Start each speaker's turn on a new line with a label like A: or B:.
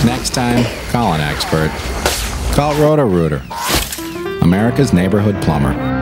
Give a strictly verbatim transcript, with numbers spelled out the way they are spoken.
A: Next time, call an expert. Call Roto-Rooter, America's neighborhood plumber.